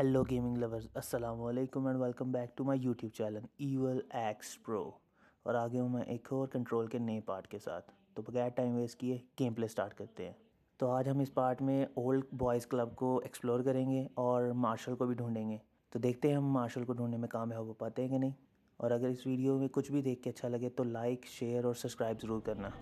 Hello gaming lovers, assalamu alaikum and welcome back to my YouTube channel Evil X Pro। और आगे हूँ मैं एक और कंट्रोल के नए पार्ट के साथ। तो बगैर टाइम वेस्ट किए गेम प्ले स्टार्ट करते हैं। तो आज हम इस पार्ट में ओल्ड बॉयज़ क्लब को एक्सप्लोर करेंगे और मार्शल को भी ढूंढेंगे। तो देखते हैं हम मार्शल को ढूंढने में कामयाब हो पाते हैं कि नहीं। और अगर इस वीडियो में कुछ भी देख के अच्छा लगे तो लाइक शेयर और सब्सक्राइब ज़रूर करना।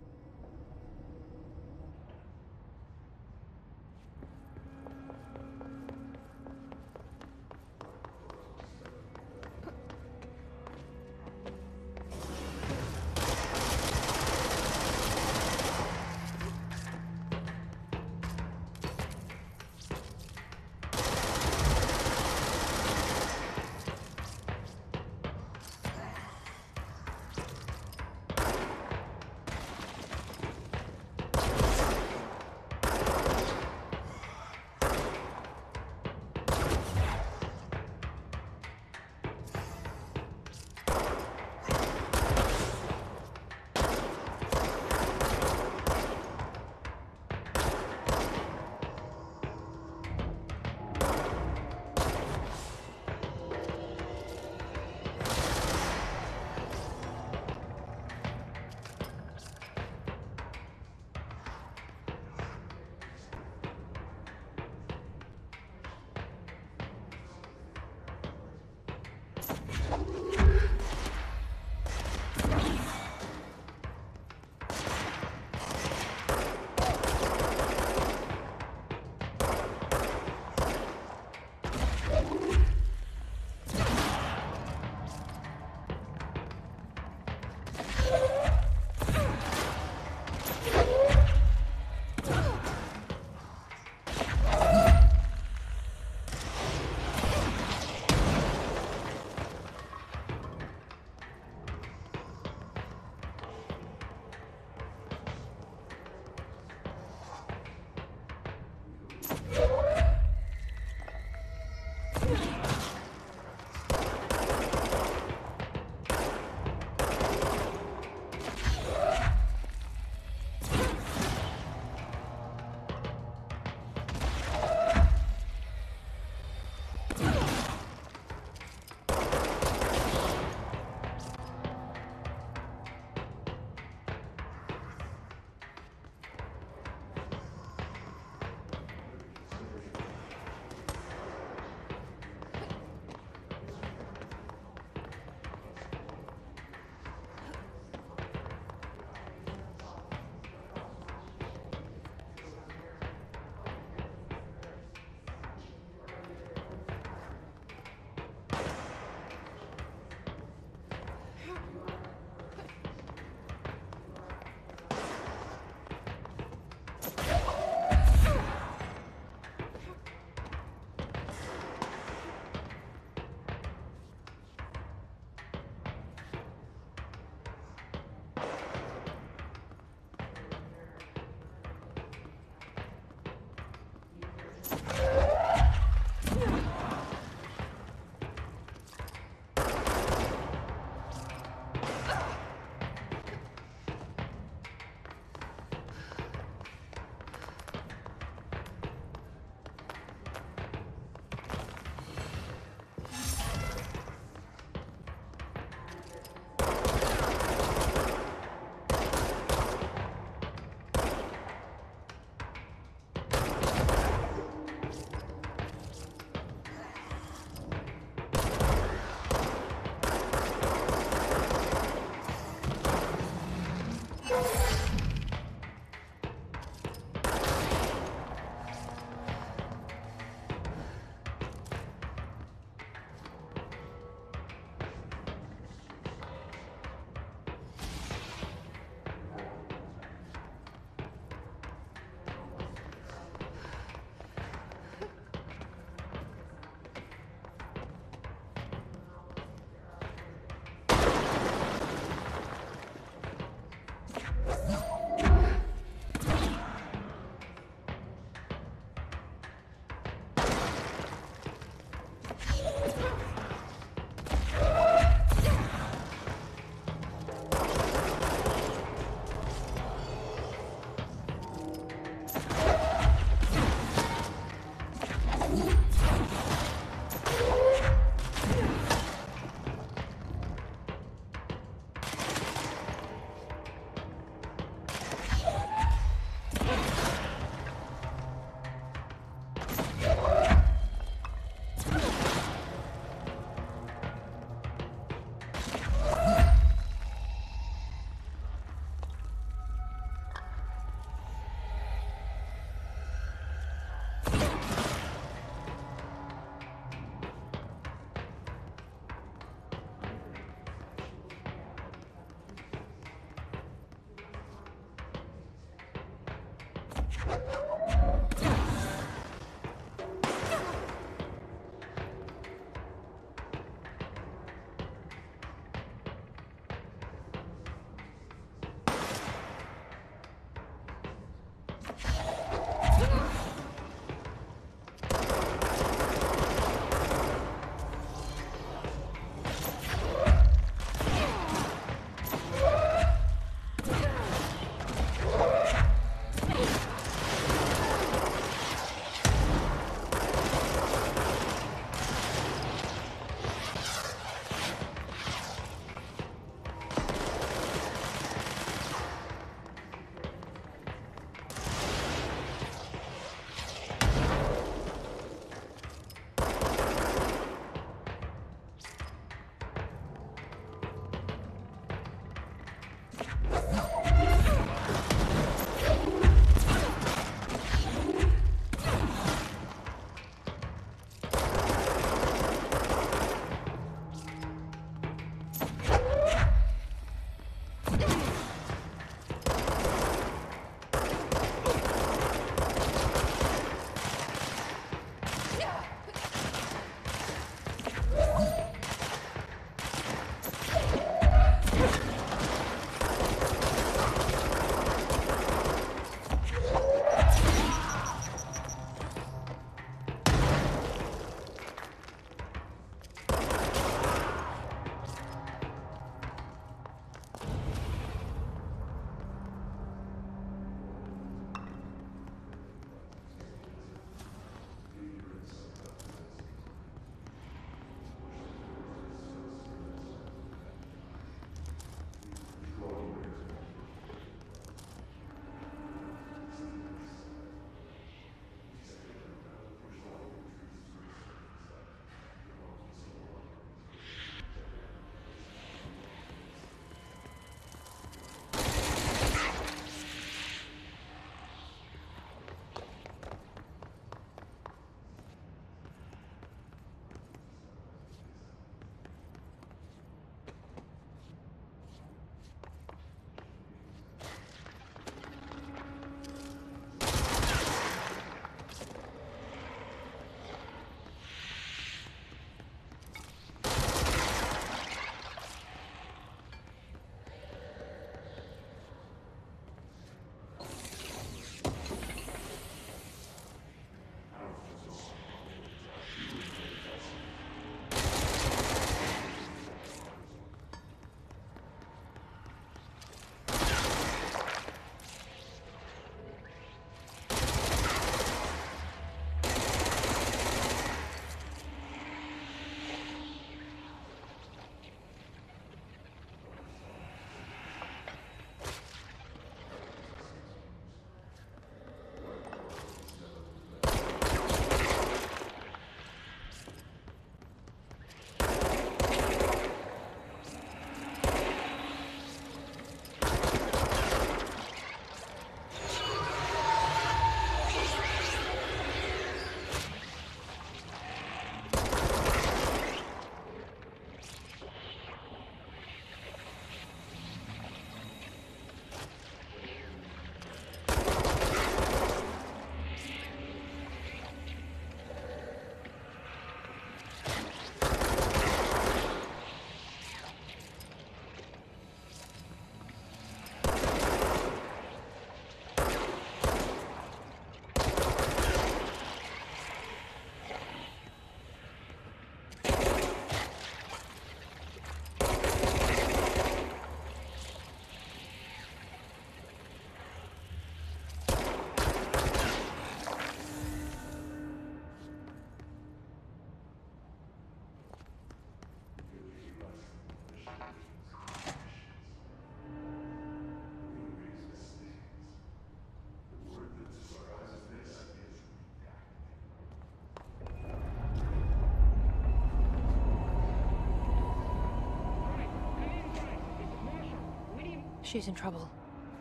She's in trouble.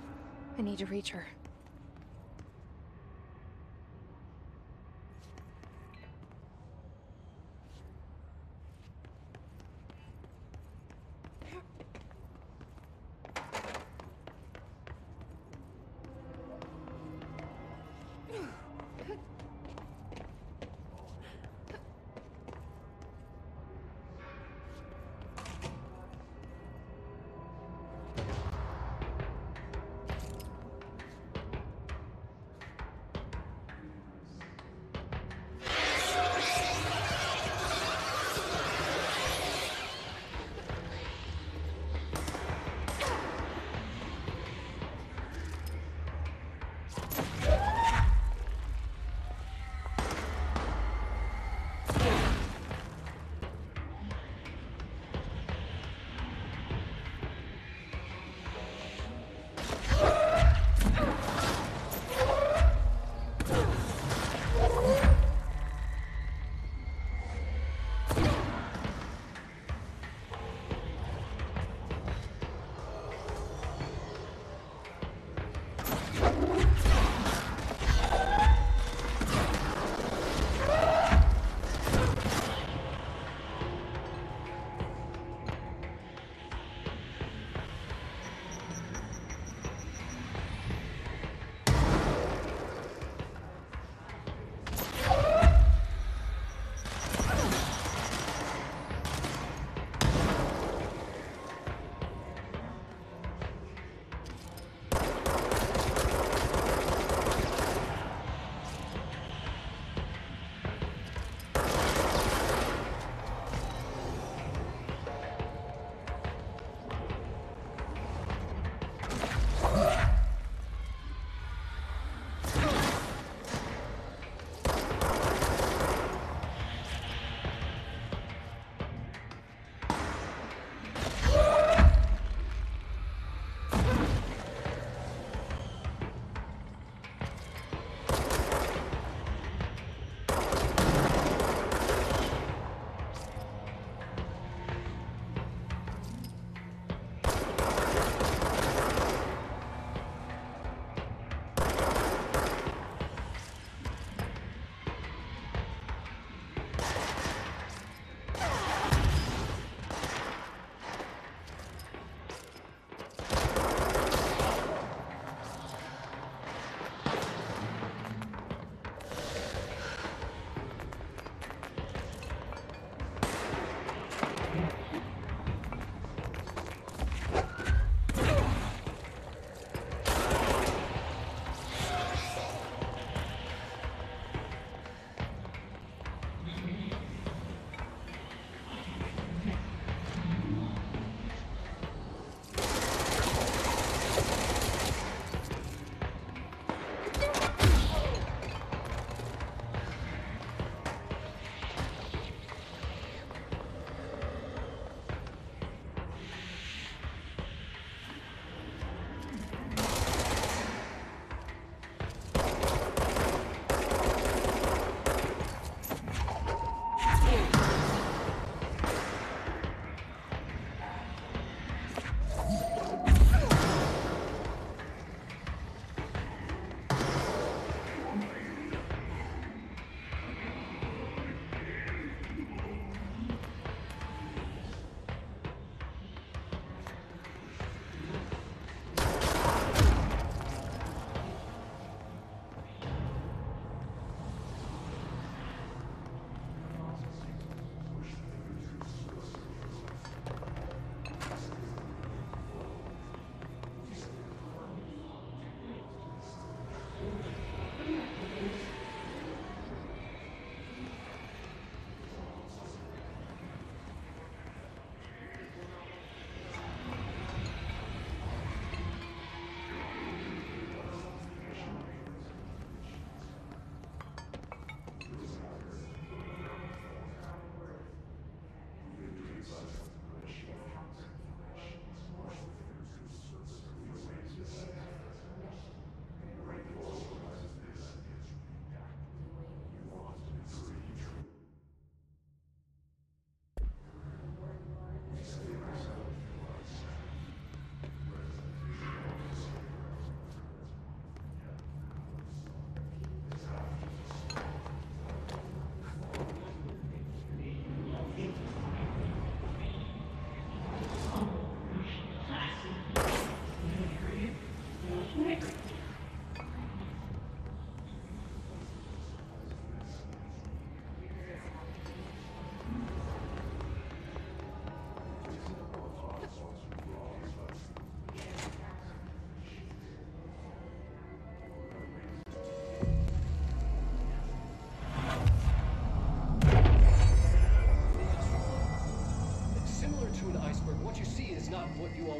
I need to reach her.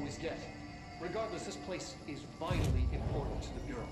always get. Regardless, this place is vitally important to the Bureau.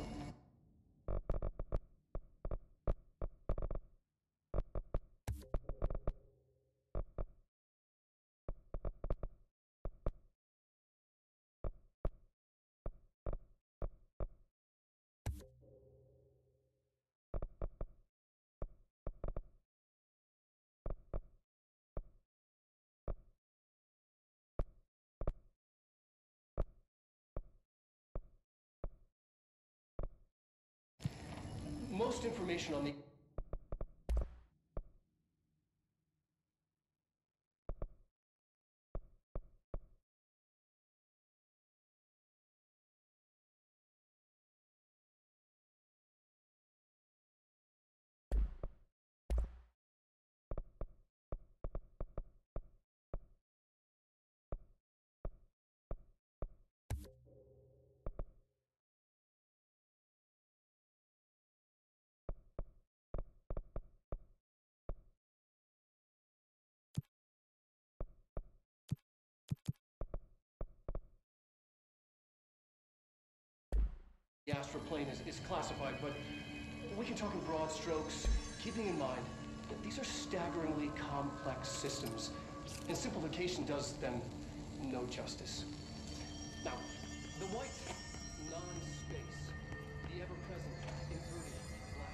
Most information on the astral plane is classified, but we can talk in broad strokes, keeping in mind that these are staggeringly complex systems, and simplification does them no justice. Now, the white non-space, the ever-present inverted black.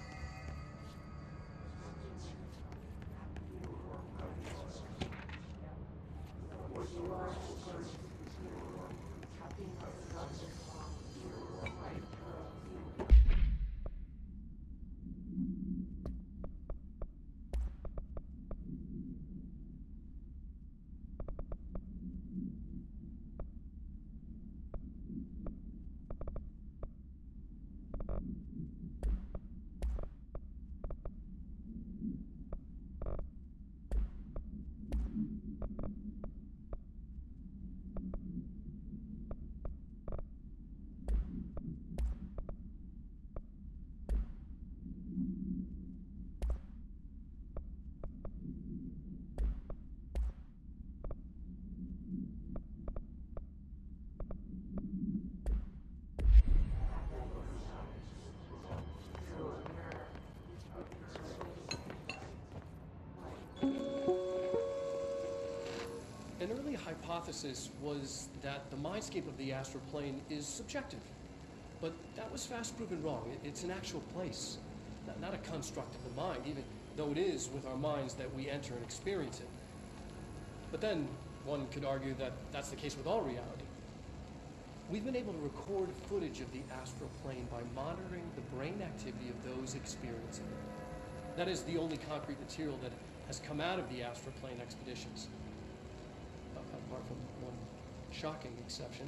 An early hypothesis was that the mindscape of the astral plane is subjective. But that was fast proven wrong. It's an actual place, not a construct of the mind, even though it is with our minds that we enter and experience it. But then one could argue that that's the case with all reality. We've been able to record footage of the astral plane by monitoring the brain activity of those experiencing it. That is the only concrete material that has come out of the astral plane expeditions. Apart from one shocking exception.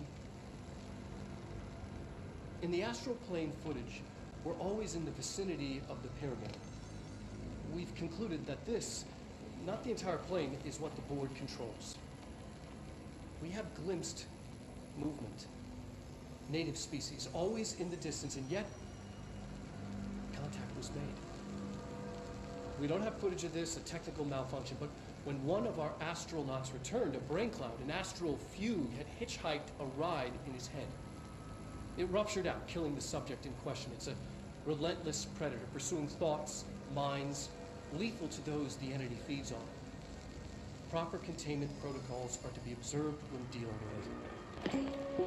In the astral plane footage, we're always in the vicinity of the pyramid. We've concluded that this, not the entire plane, is what the board controls. We have glimpsed movement, native species, always in the distance, and yet contact was made. We don't have footage of this, a technical malfunction, but when one of our astronauts returned, a brain cloud, an astral fugue, had hitchhiked a ride in his head. It ruptured out, killing the subject in question. It's a relentless predator, pursuing thoughts, minds, lethal to those the entity feeds on. Proper containment protocols are to be observed when dealing with it.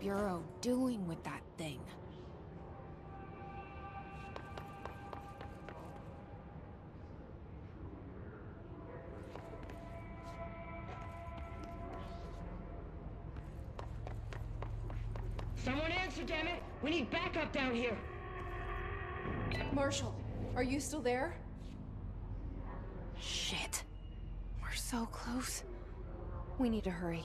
Bureau doing with that thing? Someone answer, damn it! We need backup down here! Marshall, are you still there? Shit. We're so close. We need to hurry.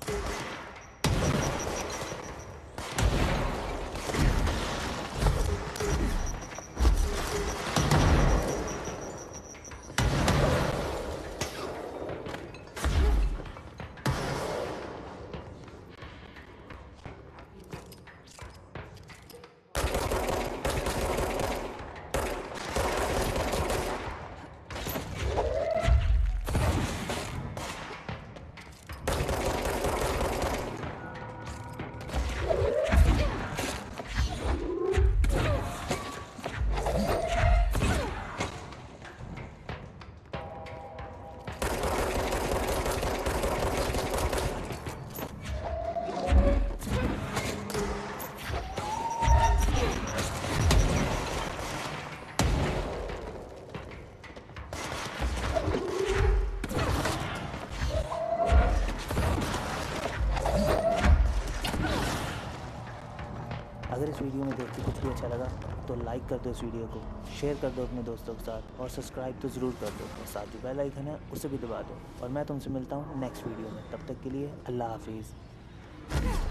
अगर इस video में देख के कुछ भी अच्छा लगा तो लाइक कर दो इस वीडियो को, शेयर कर दो अपने दोस्तों के साथ और सब्सक्राइब तो ज़रूर कर दो और साथ जो बेल आइकन है उसे भी दबा दो। और मैं तुमसे मिलता हूँ नेक्स्ट वीडियो में, तब तक के लिए अल्लाह हाफिज़।